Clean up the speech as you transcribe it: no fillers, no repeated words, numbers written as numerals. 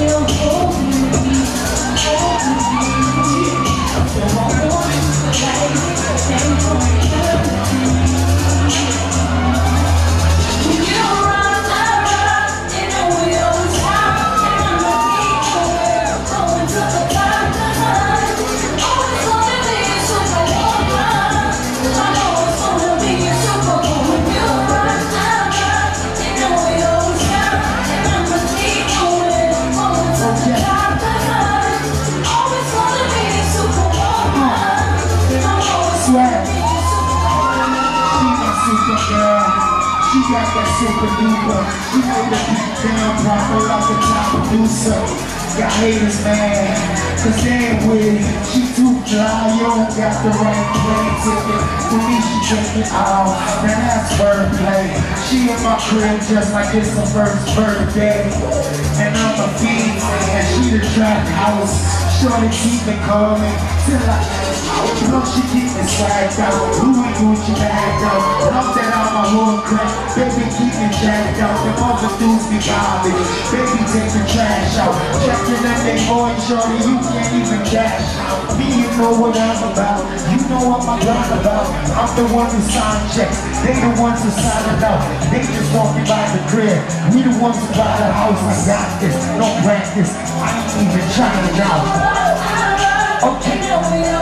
She got that super duper. She made the beat down proper like a top producer. Got haters mad, cause they ain't with it. She too fly, you don't got the right plane ticket. For me, she take it out, now that's wordplay. She in my crib just like it's her first birthday. And I'm a fiend, and she the trap house. Shorty keep me calling till I know she keep me swagged out. Louis Gucci bagged out. Love that on my hood crack. Baby keep me jacked out. The other dudes be bombing. Baby take the trash out. Checking them they boy shorty, you can't even cash out. Me, you know what I'm about. You know what my grind about. I'm the one who sign checks. They the ones who sign it out. They just walking by the crib. We the ones who buy the house. I got this, no practice. I ain't even trying it out. Okay.